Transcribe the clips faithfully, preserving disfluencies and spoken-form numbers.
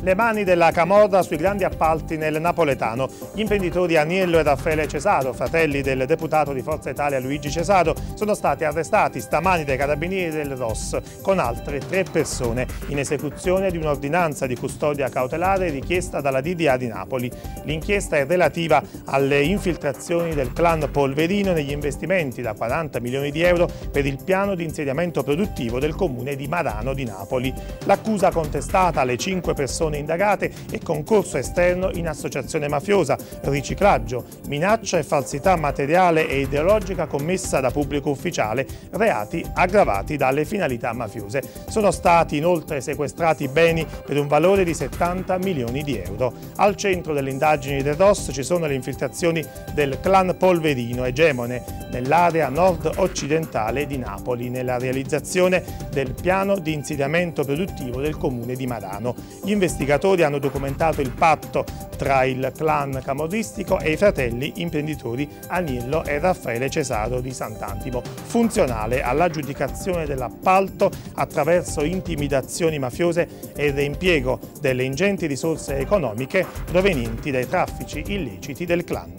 Le mani della camorra sui grandi appalti nel napoletano. Gli imprenditori Aniello e Raffaele Cesaro, fratelli del deputato di Forza Italia Luigi Cesaro, sono stati arrestati stamani dai carabinieri del R O S con altre tre persone in esecuzione di un'ordinanza di custodia cautelare richiesta dalla D D A di Napoli. L'inchiesta è relativa alle infiltrazioni del clan Polverino negli investimenti da quaranta milioni di euro per il piano di insediamento produttivo del comune di Marano di Napoli. L'accusa contestata alle cinque persone indagate è concorso esterno in associazione mafiosa, riciclaggio, minaccia e falsità materiale e ideologica commessa da pubblico ufficiale, reati aggravati dalle finalità mafiose. Sono stati inoltre sequestrati beni per un valore di settanta milioni di euro. Al centro delle indagini del R O S ci sono le infiltrazioni del clan Polverino, egemone nell'area nord-occidentale di Napoli, nella realizzazione del piano di insediamento produttivo del comune di Marano. Gli investigatori hanno documentato il patto tra il clan camorristico e i fratelli imprenditori Aniello e Raffaele Cesaro di Sant'Antimo, funzionale all'aggiudicazione dell'appalto attraverso intimidazioni mafiose e il reimpiego delle ingenti risorse economiche provenienti dai traffici illeciti del clan.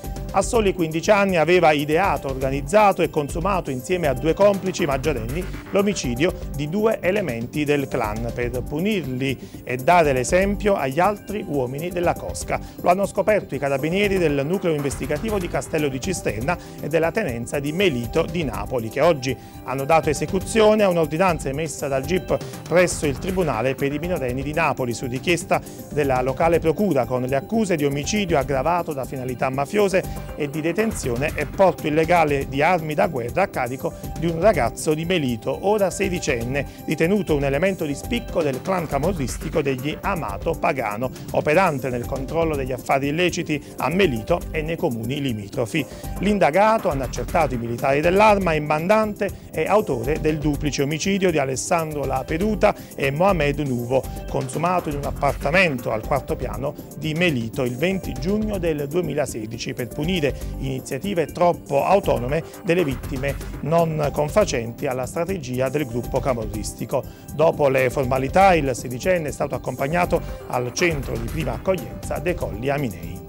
A soli quindici anni aveva ideato, organizzato e consumato insieme a due complici maggiorenni l'omicidio di due elementi del clan per punirli e dare l'esempio agli altri uomini della cosca. Lo hanno scoperto i carabinieri del nucleo investigativo di Castello di Cisterna e della tenenza di Melito di Napoli, che oggi hanno dato esecuzione a un'ordinanza emessa dal G I P presso il Tribunale per i minorenni di Napoli su richiesta della locale procura, con le accuse di omicidio aggravato da finalità mafiose e di detenzione e porto illegale di armi da guerra a carico di un ragazzo di Melito, ora sedicenne, ritenuto un elemento di spicco del clan camorristico degli Amato Pagano, operante nel controllo degli affari illeciti a Melito e nei comuni limitrofi. L'indagato, hanno accertato i militari dell'Arma, è mandante e autore del duplice omicidio di Alessandro La Peduta e Mohamed Nuvo, consumato in un appartamento al quarto piano di Melito il venti giugno del duemilasedici per punire iniziative troppo autonome delle vittime non confacenti alla strategia del gruppo camorristico. Dopo le formalità, il sedicenne è stato accompagnato al centro di prima accoglienza dei Colli Aminei.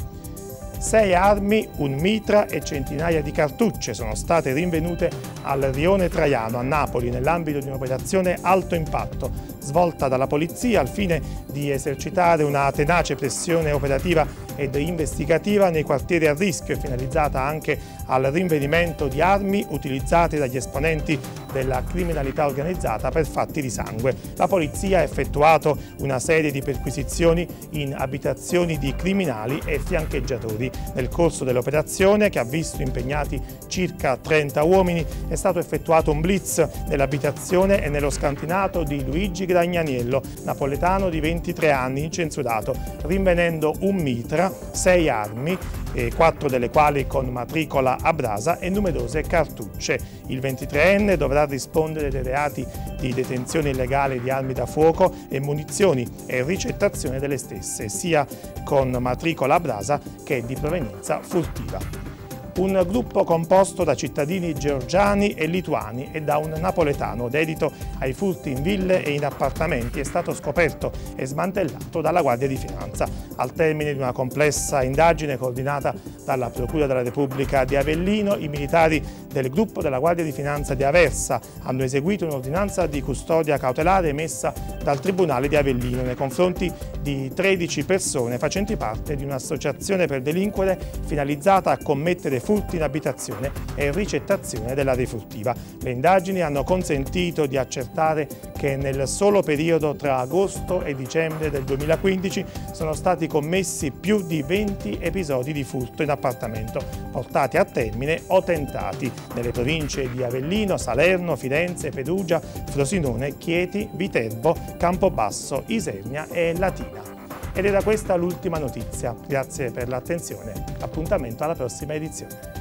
Sei armi, un mitra e centinaia di cartucce sono state rinvenute al rione Traiano a Napoli nell'ambito di un'operazione alto impatto svolta dalla polizia al fine di esercitare una tenace pressione operativa ed investigativa nei quartieri a rischio e finalizzata anche al rinvenimento di armi utilizzate dagli esponenti della criminalità organizzata per fatti di sangue. La polizia ha effettuato una serie di perquisizioni in abitazioni di criminali e fiancheggiatori. Nel corso dell'operazione, che ha visto impegnati circa trenta uomini, è stato effettuato un blitz nell'abitazione e nello scantinato di Luigi Gragnaniello, napoletano di ventitré anni, incensurato, rinvenendo un mitra, sei armi, e quattro delle quali con matricola a brasa e numerose cartucce. Il ventitreenne dovrà rispondere dei reati di detenzione illegale di armi da fuoco e munizioni e ricettazione delle stesse, sia con matricola a brasa che di provenienza furtiva. Un gruppo composto da cittadini georgiani e lituani e da un napoletano dedito ai furti in ville e in appartamenti è stato scoperto e smantellato dalla Guardia di Finanza. Al termine di una complessa indagine coordinata dalla Procura della Repubblica di Avellino, i militari del gruppo della Guardia di Finanza di Aversa hanno eseguito un'ordinanza di custodia cautelare emessa dal Tribunale di Avellino nei confronti di tredici persone facenti parte di un'associazione per delinquere finalizzata a commettere furti in abitazione e ricettazione della refurtiva. Le indagini hanno consentito di accertare che nel solo periodo tra agosto e dicembre del duemilaquindici sono stati commessi più di venti episodi di furto in appartamento, portati a termine o tentati nelle province di Avellino, Salerno, Firenze, Perugia, Frosinone, Chieti, Viterbo, Campobasso, Isernia e Latina. Ed era questa l'ultima notizia. Grazie per l'attenzione. Appuntamento alla prossima edizione.